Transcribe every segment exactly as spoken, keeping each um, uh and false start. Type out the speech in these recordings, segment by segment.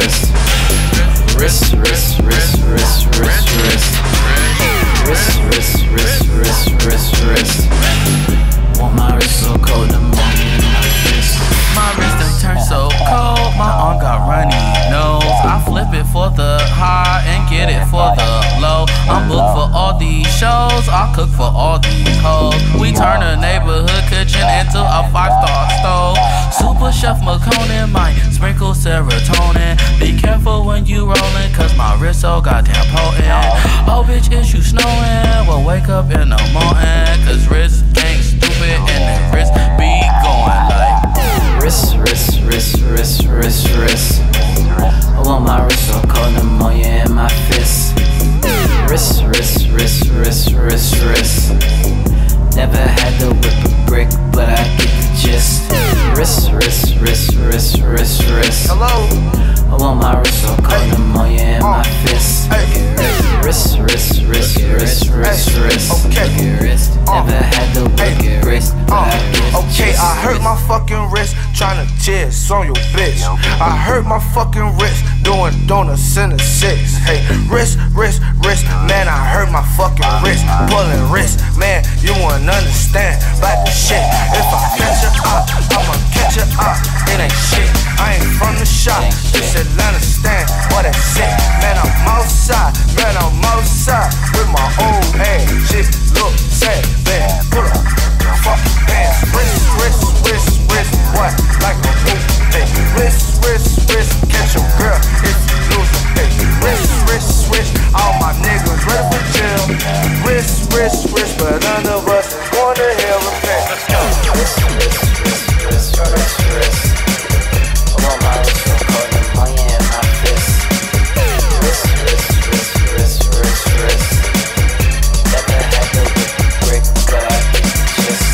wrist. Wrist, wrist, wrist, wrist, wrist, wrist. Wrist, wrist, wrist, wrist, wrist, wrist. Want my wrist so cold, the moment in my fist. My wrist done turned so cold, my arm got runny nose. I flip it for the high and get it for the low. I'm booked for all these shows, I cook for all these hoes. We turn a neighborhood kitchen into a five-star stove. Super Chef McConan might sprinkle serotonin. Be careful when you rollin', cause my wrist so goddamn potent. Oh bitch, is you snowing? Well wake up in the morning, cause wrist ain't stupid and the wrist be going like wrist, wrist, wrist, wrist, wrist, wrist. I want my wrist so cold, pneumonia in my fist. Wrist, wrist, wrist, wrist, wrist, wrist. Never had to whip a brick, but I get the gist. Wrist, wrist, wrist, wrist, wrist, wrist. Hello. I want my wrist so cold, pneumonia in my fist. Wrist, wrist, wrist, wrist, wrist, wrist. Never had to whip a brick, but I get the gist. Okay, I hurt my fucking wrist tryna jizz on your bitch. I hurt my fucking wrist doing donuts in the six. Hey, wrist, wrist, wrist, man, I hurt my fucking wrist. Pulling wrist, man, you wouldn't understand about the shit. If I catch it up, I'ma catch it up. It ain't shit, I ain't from the shop. This Atlanta stand, what that shit. Man, I'm outside, man, I'm outside with my old ass. Shit, look sad, man, pull up, fuck bands. Wrist, wrist, wrist, wrist, what? Like a boot, hey. Wrist, wrist, wrist, catch your girl if you lose it, hey. Wrist, wrist, switch, all my niggas ready for jail. Wrist, wrist, wrist, but none of us going to hell and pay. Let's go. Wrist, wrist, wrist, wrist, wrist, wrist. I want my wrist so cold, pneumonia in my fist. Wrist, wrist, wrist, wrist, wrist, wrist. Never had to whip a brick, but I get the gist.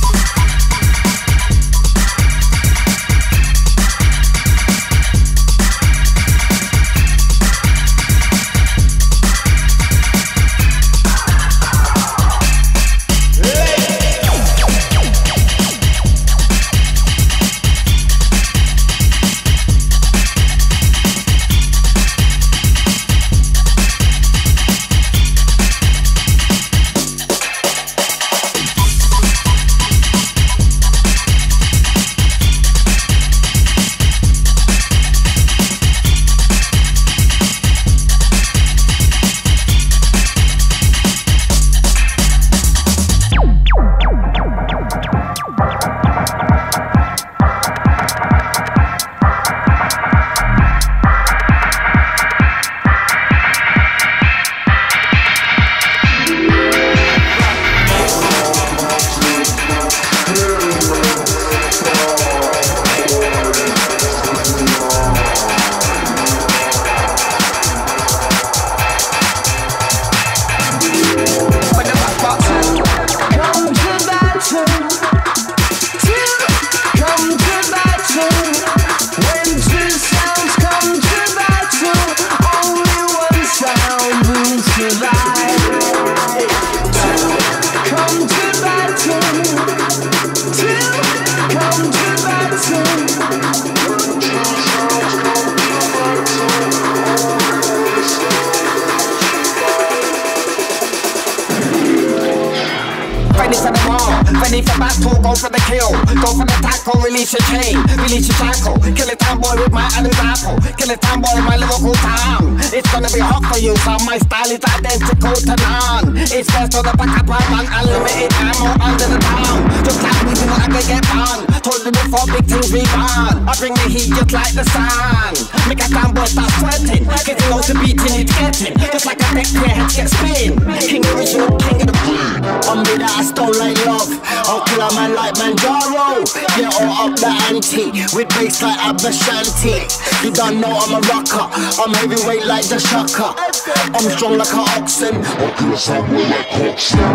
Ready for battle, go for the kill. Go for the tackle, release your chain, release your tackle. Kill a town boy with my Adam's apple. Kill a town boy with my Liverpool town. It's gonna be hot for you, so my style is identical to none. It's best on the back up, I'm unlimited ammo under the town. Just like we do, I can get done. Told you before, big things be gone. I bring the heat just like the sun. Make a town boy start sweating. Getting out the beating, it's getting. Just like a deck, your head gets spin. King original, king of the beat. On me that I stole like love. I'll kill a man like Manjaro. Get all up the ante with bass like Abba Shanti. You don't know I'm a rocker. I'm heavyweight like the Shaka. I'm strong like an oxen. I'll kill a soundboy like Coxon.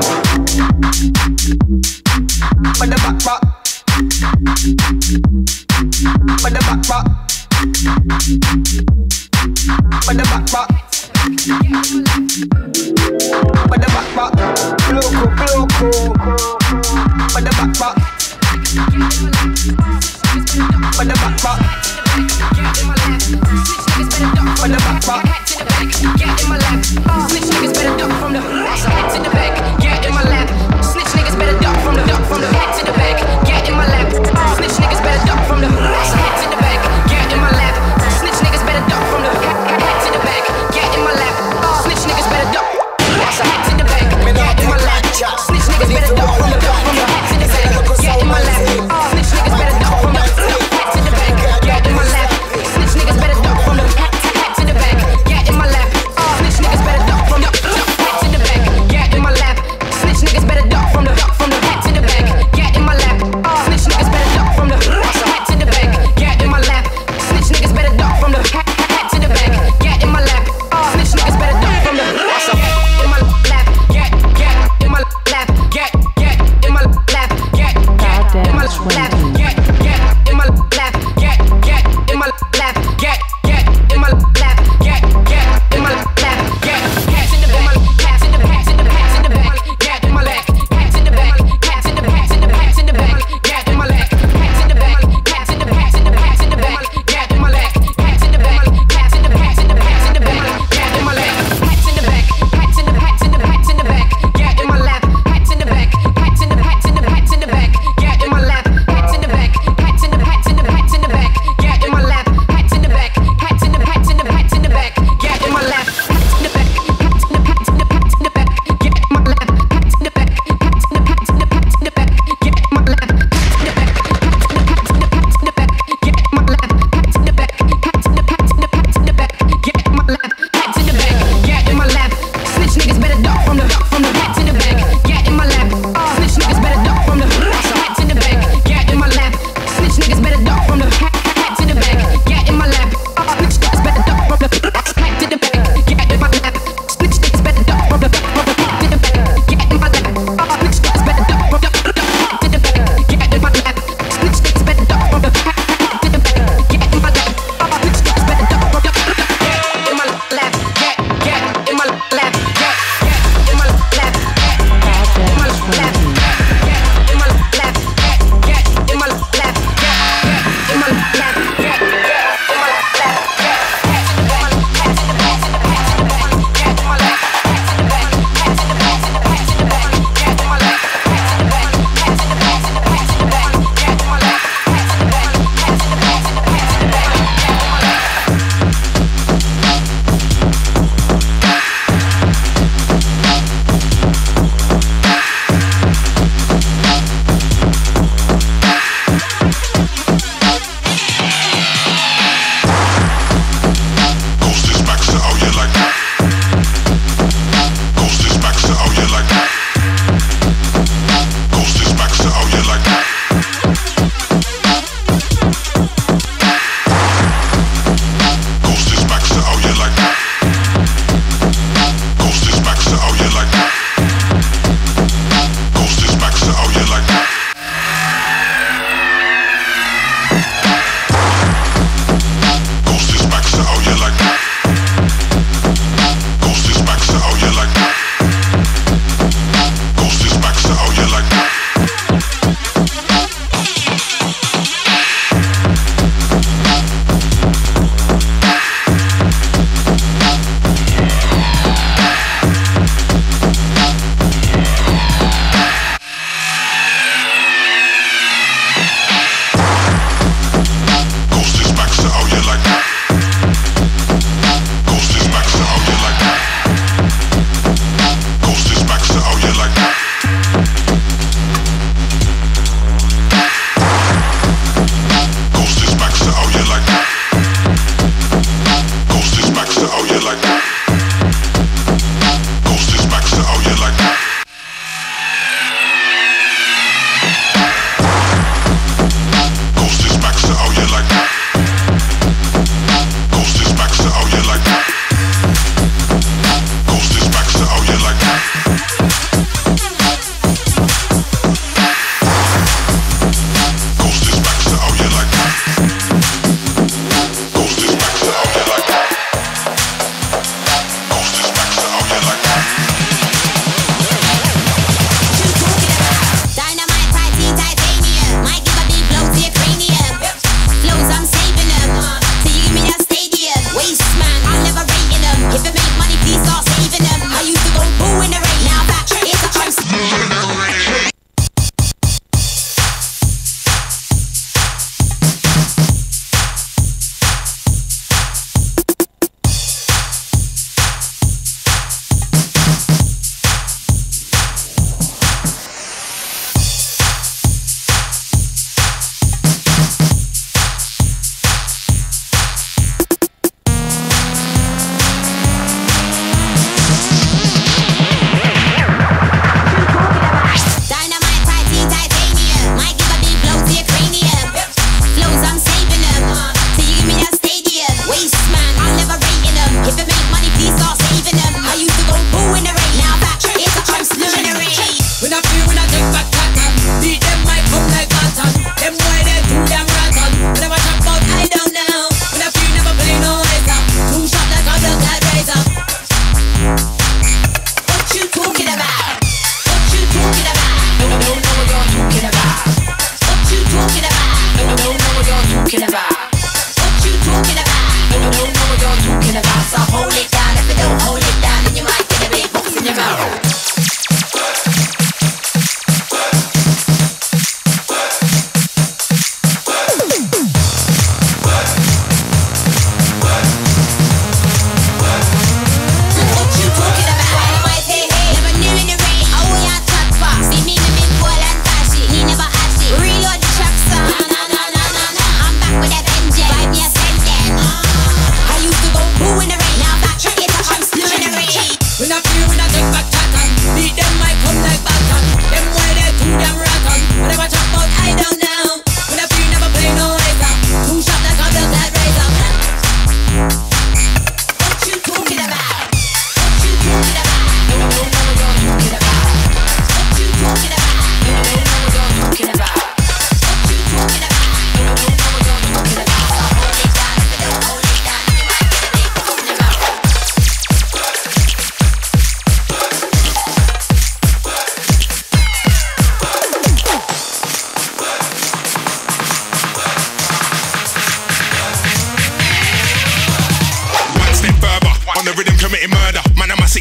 But the back back. But the back back. But the back back. But the back back. Loco, loco. But the back back. But the back back.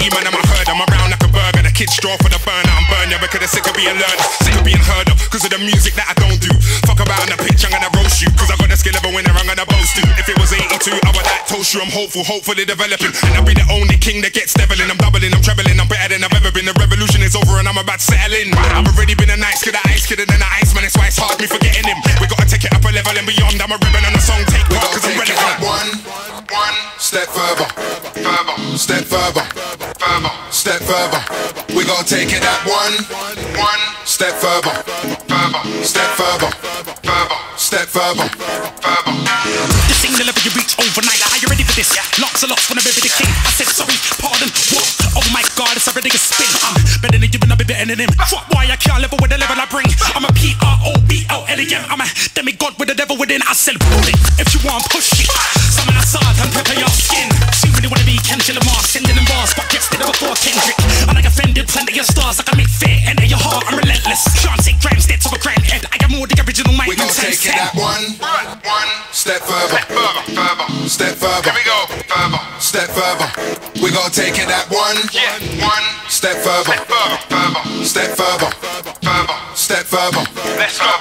city man, I'm a herd. I'm around like a burger. The kids draw for the burner. I'm burn ya because they're sick of being learned, sick of being heard of. Cause of the music that I don't do. Fuck about on the pitch, I'm gonna roast you. Cause I got the skill of a winner, I'm gonna boast you. If it was eighty-two, I would like toast you. I'm hopeful, hopefully developing. And I'll be the only king that gets deviling. I'm doubling, I'm trebling, I'm better than I've ever been. The revolution is over and I'm about to settle in. I've already been a nice kid, a ice kid, and then an ice man. It's why it's hard me forgetting him. We gotta take it up a level and beyond. I'm a ribbon on the song, take part cause I'm relevant. One, one step further, further, step further, further, step further. We gotta take it up one, one step further, further, step further, further, step further, further. This ain't the level you reach overnight. Are you ready for this? Lots and lots wanna be the king. I said sorry, pardon, what? Oh my god, it's a ridiculous spin. I'm better than you, but I'll be better than him. Fuck why I can't level with the level I bring. I'm a P R O B L L E M. I'm a demigod with the devil within. I said bullet if you want push it. Summon outside and prepare your skin. She really wanna be Kendrick Lamar, sending them bars, but gets there before Kendrick. And I offended plenty of stars. I can make fear enter your heart. I'm relentless. Can't take grams dead to a grand head. I got more the original mic. We gon' take it that one, one step further, further, further, step further. Here we go, further, step further. We gon' take it that one, yeah, one step further, further, further, step further, further, step further. Let's go.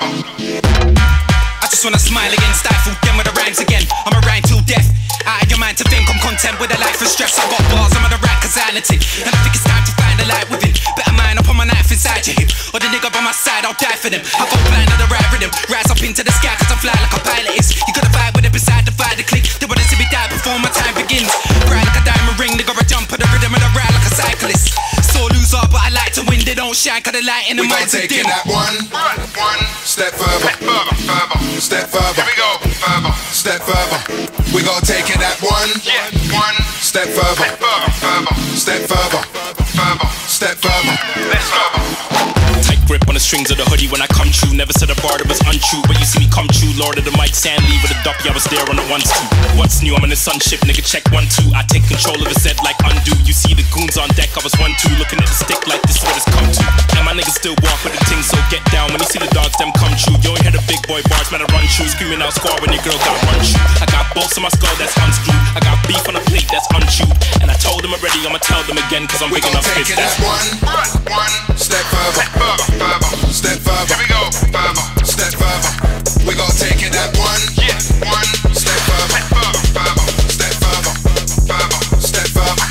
I just wanna smile again, stifle them with the rhymes again. I'm a rhyme till death. Out of your mind to think I'm content with a life of stress. I got bars, I'm on the right causality. And I think it's time to find the light within. Better mind up on my knife inside your hip. Or the nigga by my side, I'll die for them. I go blind on the right rhythm. Rise up into the sky cause I fly like a pilot is. You gotta vibe with it beside the fire, the click. They wanna see me die before my time begins. Ride like a diamond ring, they gotta jump on the rhythm and I ride like a cyclist. So loser, but I like to win. They don't shine cause the light in the minds are dim. We gon' take it that one, one step further, further, further, step further. Here we go, further, step further. We gon' take it that one, yeah, one step further, further, further, step further, further, step further. Let's go. Tight grip on the strings of the hoodie when I come true. Never said a bar that was untrue, but you see me come true. Lord of the mic, sand leave with a duppy. I was there on the ones two. What's new? I'm in the sunship, nigga. Check one two. I take control of his head like undo. You see the goons on deck. I was one two, looking at the stick like this is what it's come to. And my niggas still walk with the thing, so get down when you see the dogs. Them come true. You ain't hear the big boy bars, man. I run true, screaming out squad when your girl got run true. I got bolts in my skull that's unscrewed. I got beef on a plate that's unchewed. And I told them already, I'ma tell them again, cause I'm big enough to fit that. One, one step further, further, further, step further. Here we go, further, step further. We gon' take it that one, yeah, one step further, further, further, step further, further, step further.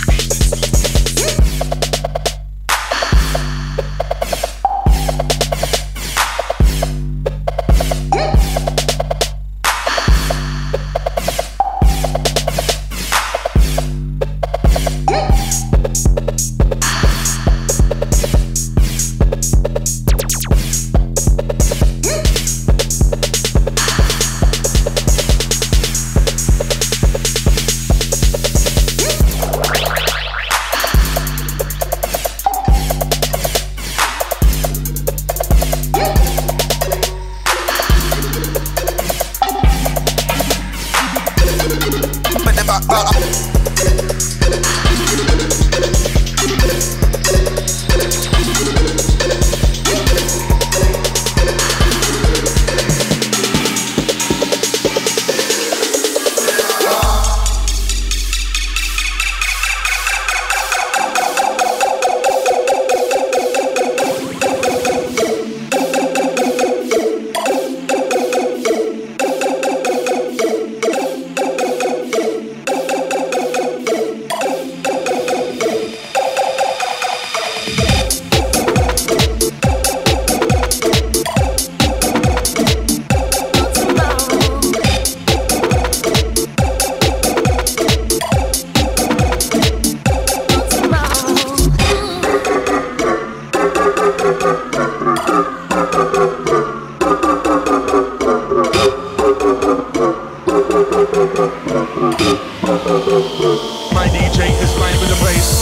My D J is flying with the bass.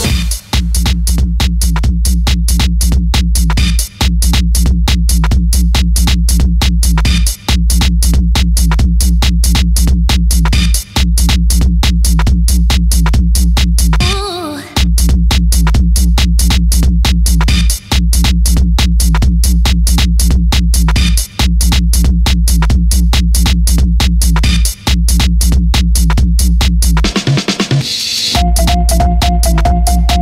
We'll be right back.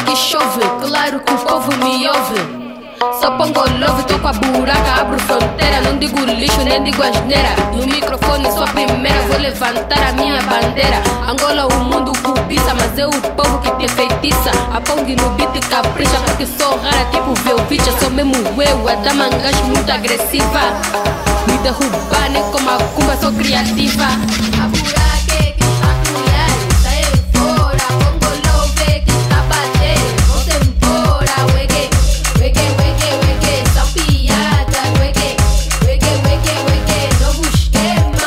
que chove, claro que o povo me ouve. Só pongo love, tô com a buraca, abro fronteira. Não digo lixo, nem digo asneira. No microfone sou a primeira, vou levantar a minha bandeira. Angola o mundo cobiça, mas é o povo que te feitiça. A Pong no beat capricha, porque sou rara tipo Velvicha. Sou mesmo eu, a dama gajo muito agressiva. Me derrubar nem como a cumba, sou criativa. A buraca é que está a colher, sai fora. Pongo love que está a bater, vou-se embora. Wege, wege, wege, wege, são piadas. Wege, wege, wege, wege, novo esquema.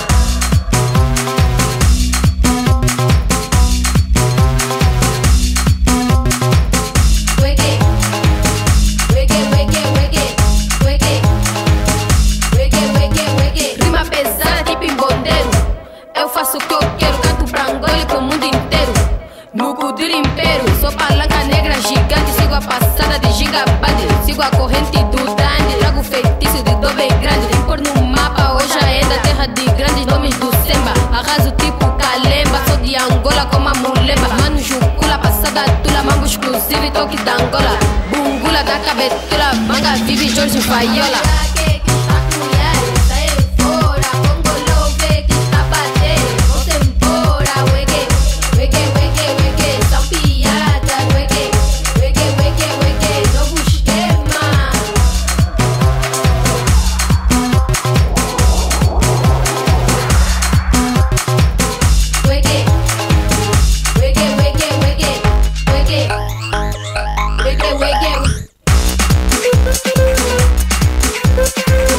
Wege, wege, wege, wege, wege, wege, wege, wege. Rima pesada tipo embondeiro. Eu faço o que eu quero, canto pra Angola e pro mundo inteiro. No Kudir Império, sou palanca negra gigante. Sigo a passada de gigabande, sigo a corrente do Dandy. Trago feitiço de dobe grande, vem pôr no mapa. Hoje ainda terra de grandes nomes do Semba. Arraso tipo Kalemba, sou de Angola como a Mulemba. Mano Jucula, passada tula, mambo exclusivo e toque da Angola. Bungula da cabetula, manga vive Jorge Vaiola. Wake it, wake it.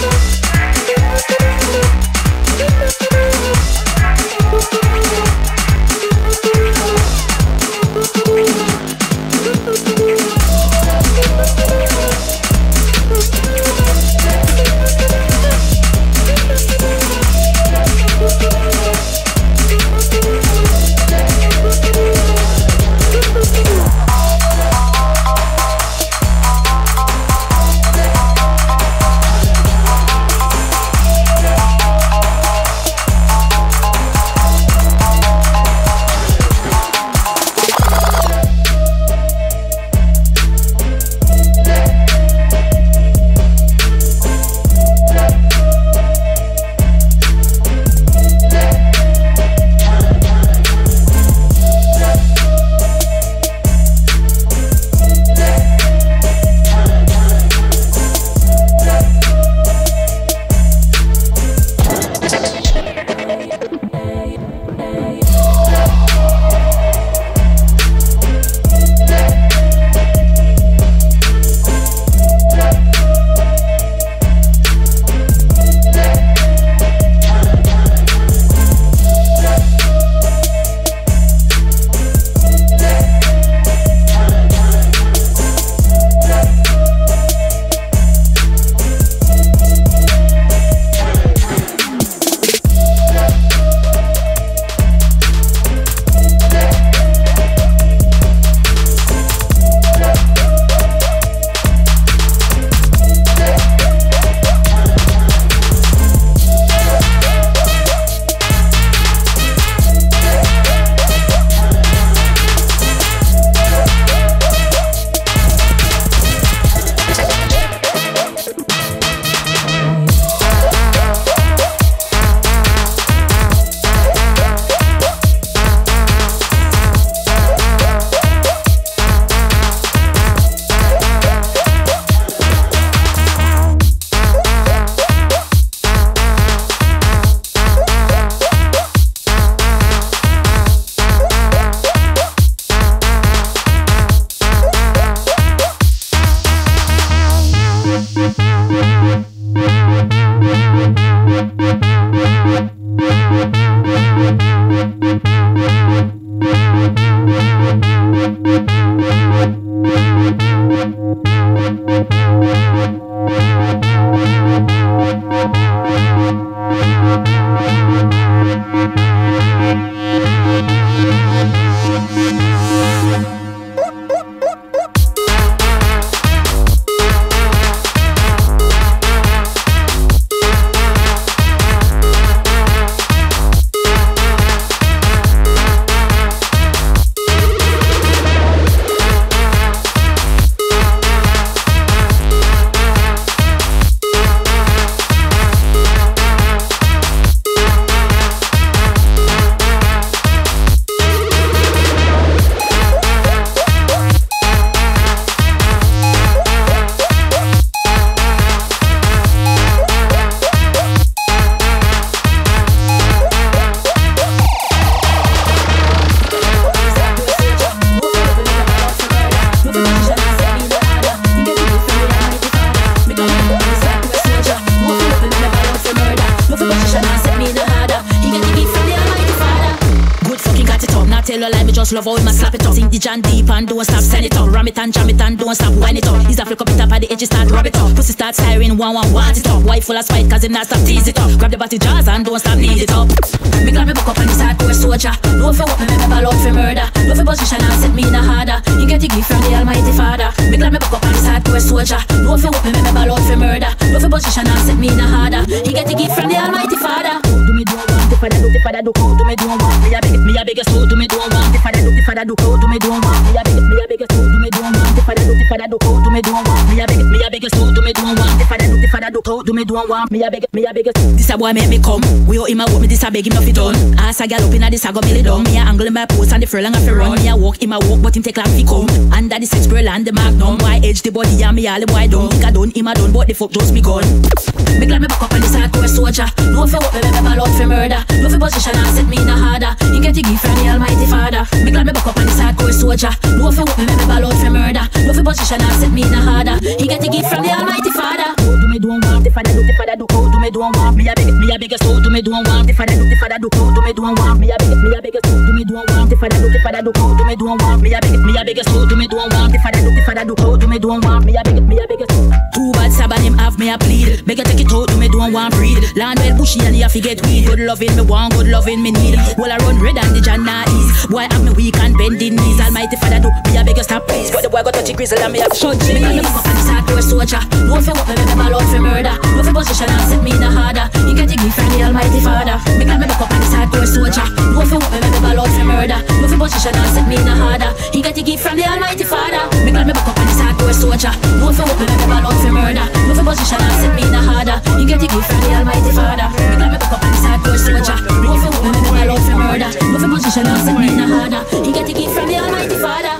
boss love how him a slap it up. Sink the John deep and don't stop, send it up. Ram it and jam it and don't stop, wind it up. He's a flick up it up at the edge, start rub it up. Pussy start siren, one one want it up. Wife full of spite cause him not stop, tease it up. Grab the body jaws and don't stop, knead it up. Me glad me buck up on this hardcore soldier. No for what me me ball out for murder. No for position and set me in a harder. He get the gift from the Almighty Father. Me glad me buck up on this hardcore soldier. No for what me me ball out for murder. No for position and set me in a harder. He get the gift from the Almighty Father. Do me do one, the father do, the father do. Do me do one, me a beg, me a beg a soul. Do me do one, the father do, the father do. Do me do one, me a beg, me a beg a soul. Do me do one, the father do, the father do. Do me do one, me a beg, me a beg a soul. Do me do one, the father do, the father do. Do me do one, me a beg, me a beg a soul. This a boy make me come. We owe him a walk, me this a beg him nothing done. Ass a gal up inna this a go belly down. Me a angle in my post and the furlong a fi run. Me a walk, him a walk, but him take like fi come. Under the six pearl and the magnum. Why edge the body and me all the boy done. Think I done, him a done, but the fuck just begun. Me glad me back up on this hardcore soldier. No fi what me me ball out fi murder. No fi position and set me in a harder. He get the gift from the Almighty Father. Me glad me back up on this hardcore soldier. No fi what me me ball out fi murder. No fi position and set me in a harder. He get the gift from the Almighty Father. Do me do one want, the father do, the father do. Do me do one want, me a beg, me a beg a soul. Do me do one want, the father do, the father do. Do me do one want, me a beg, me a beg a soul. Do me do one want, the father do, the father do. Do me do one want, me a beg, me a beg a soul. Do me do one want, the father do, the father do. Do me do one want, me a beg, me a beg a soul. Too bad Saban him have me a bleed. Beg a take it out, do me do one want breed. Land well bushy and he a fi get weed. Good loving me want, good loving me need. Well I run red and the John na ease. Boy have me weak and bending knees. Almighty Father do, me a beg a stop please. But the boy got touchy grizzle and me a shut me. Me a fuck on this hardcore soldier. No fi what me me ball out fi murder. No fi position and set me in a harder. He get the gift from the Almighty Father. Me glad me back up on this hardcore soldier. No fi what me me ball out fi murder. No fi position and set me in a harder. He get the gift from the Almighty Father. Me glad me back up on this hardcore soldier. No fi what me me ball out fi murder. No fi position and set me in a harder. He get the gift from the Almighty Father. Me glad me back up on this hardcore soldier. No fi what me me ball out fi murder. No fi position and set me in a harder. He get the gift from the Almighty Father.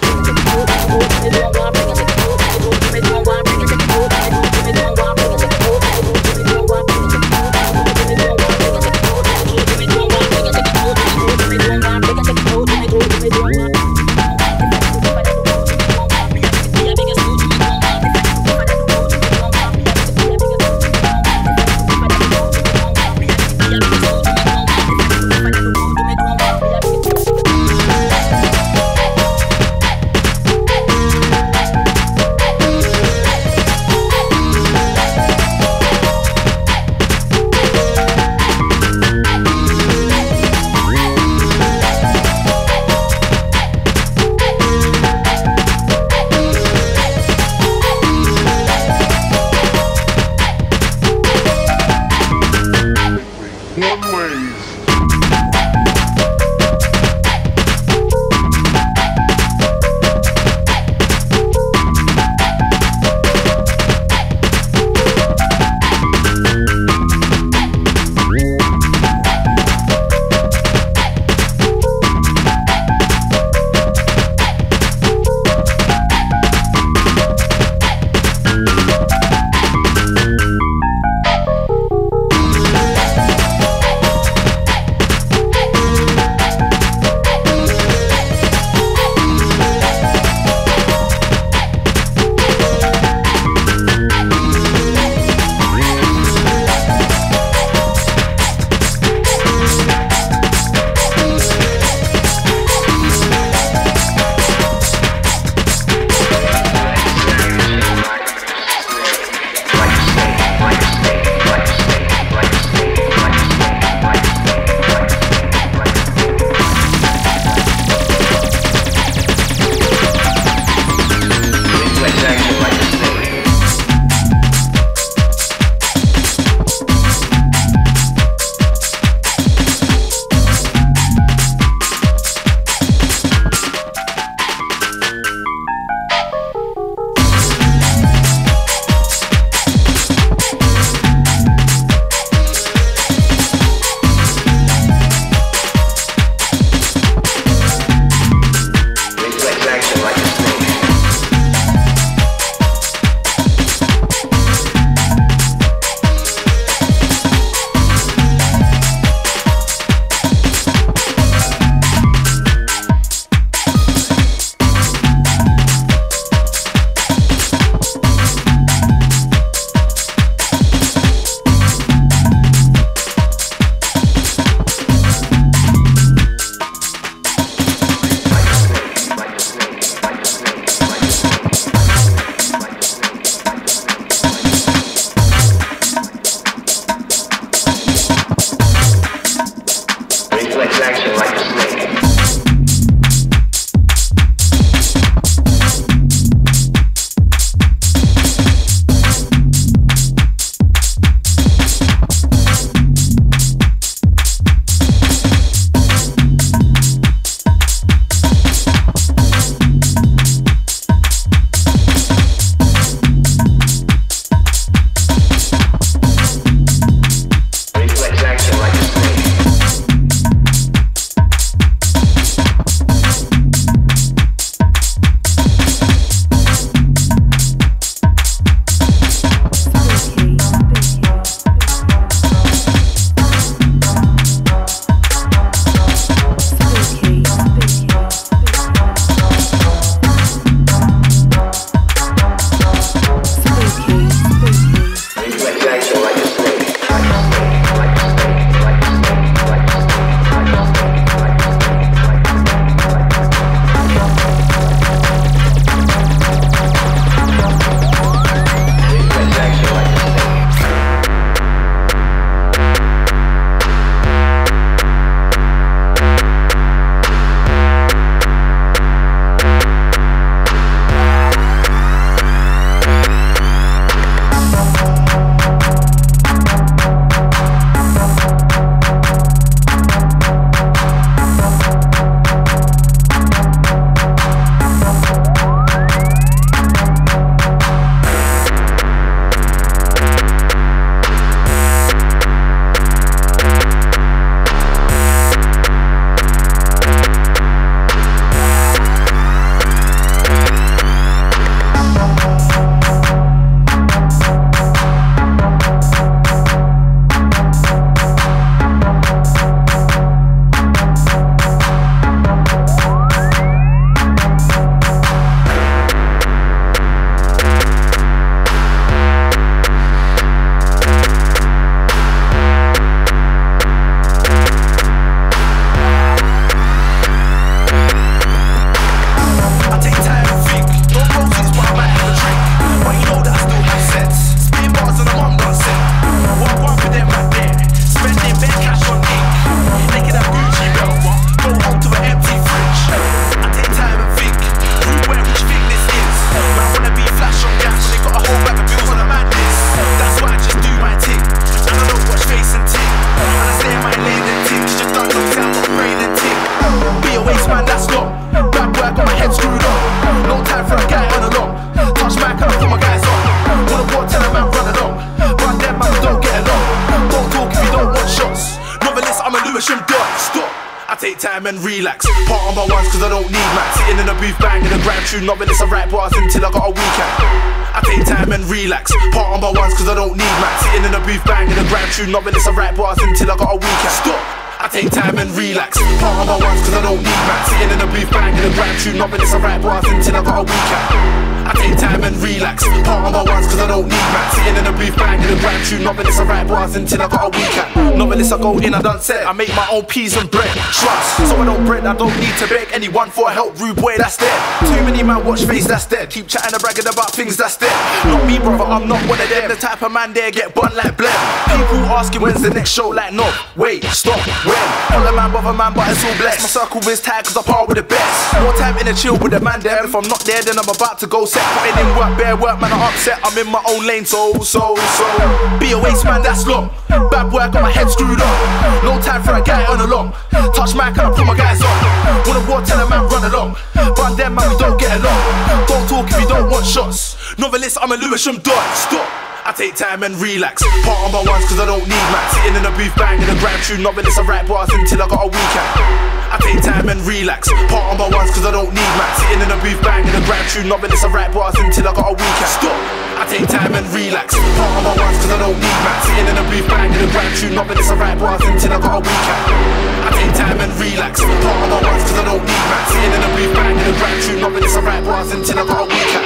time and relax. Part on my ones cause I don't need max. Sitting in the booth banging a grand tune, not it's a right bars until I got a weekend. I take time and relax. Part on my ones cause I don't need max. Sitting in the booth banging a grand tune, not it's a right bars until I got a weekend. Stop. I take time and relax. Part on my ones cause I don't need max. Sitting in the booth banging a grand tune, not it's a right bars until I got a weekend. I take time and relax. Part on my ones cause I don't need max. Sitting in the booth banging a grand tune, not it's a right bars until I got a weekend. Novelist I go in, I done said I make my own peas and bread. Trust, so I don't bread, I don't need to beg anyone for help. Rude boy, that's dead. Too many man watch face, that's dead. Keep chatting and bragging about things, that's dead. Not me brother, I'm not one of them. The type of man there get bun like blem. People asking when's the next show, like no, wait, stop, when? All the man bother man, but it's all blessed. My circle is tight cause I par with the best. More time in a chill with the man there. If I'm not there then I'm about to go set. Putting in work, bare work, man I'm upset. I'm in my own lane, so, so, so. Be a waste man, that's long. Bad boy, I got my head screwed on. No time for a guy on along. Touch mic and I put my guys on. Wanna war, tell a man run along. But them man we don't get along. Don't talk if you don't want shots. Novelist, I'm a Lewisham dot. Stop. I take time and relax. Part on my ones cause I don't need max. Sitting in the booth banging a grand tune, novelist I write bars until I got a weekend. I take time and relax. Part on my ones cause I don't need max. Sitting in the booth banging a grand tune, novelist I write bars until I got a weekend. Stop. I take time and relax. Part on my ones cause I don't need max. Sitting in the booth banging a grand tune, novelist I write bars until I got a weekend. I take time and relax. Part on my ones cause I don't need max. Sitting in the booth banging a grand tune, novelist I write bars until I got a weekend.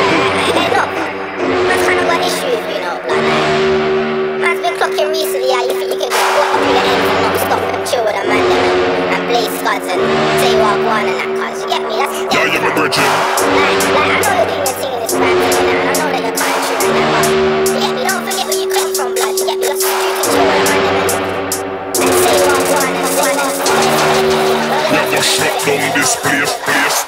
Man's kind of got issues, you know, like that. Man's been clocking recently, how you think you can just walk up to the ends and not stop and chill with a man and, and blaze scuds and say what one and that cause, you get me? That's yeah, yeah, you're like, like, I know you're doing your thing in this rap and I know that you're trying to shoot right now, but you get me? Don't forget where you come from, blood, you get me? You're just you can chill with a man and, and say what one and one and never shut down this place, place.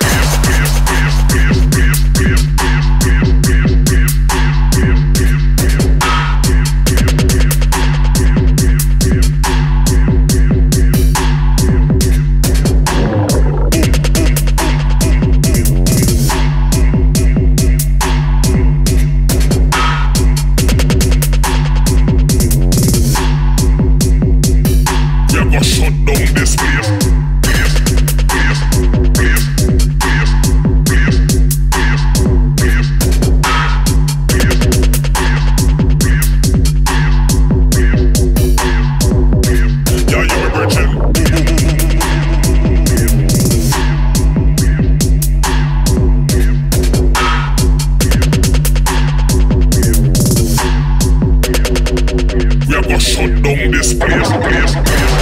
Shut down this place, place, place.